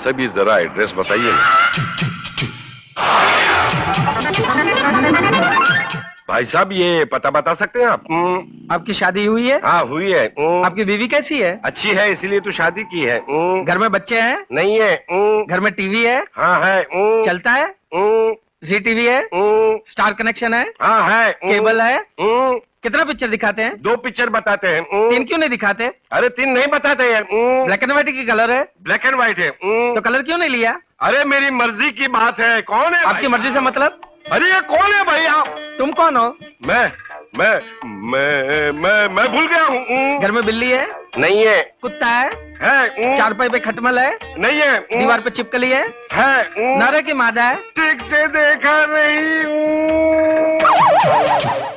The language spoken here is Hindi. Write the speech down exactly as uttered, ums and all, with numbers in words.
वैसे भी जरा एड्रेस बताइए ना। भाई साहब ये पता बता सकते हैं आप? आपकी शादी हुई है? हाँ हुई है। आपकी बीवी कैसी है? अच्छी है, इसीलिए तो शादी की है। घर में बच्चे हैं? नहीं है। घर में टीवी है? हाँ है। चलता है? जी टीवी है? स्टार कनेक्शन है? हाँ है। केबल है? कितना पिक्चर दिखाते हैं? दो पिक्चर बताते हैं। तीन क्यों नहीं दिखाते? अरे तीन नहीं बताते यार। ब्लैक एंड व्हाइट की कलर है? ब्लैक एंड व्हाइट है। तो कलर क्यों नहीं लिया? अरे मेरी मर्जी की बात है। कौन है? आपकी मर्जी से मतलब? अरे ये कौन है भाई आप? तुम कौन हो? मैं मैं मैं मैं मैं भूल गया हूँ। घर में बिल्ली है? नहीं है। कुत्ता है? है। चारपाई पे खटमल है? नहीं है। दीवार पे चिपकली है? है। नर है कि मादा है? ठीक से देखा नहीं हूँ।